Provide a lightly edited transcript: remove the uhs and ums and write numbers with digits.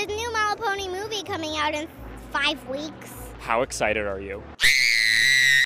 there's a new My Little Pony movie coming out in 5 weeks. How excited are you?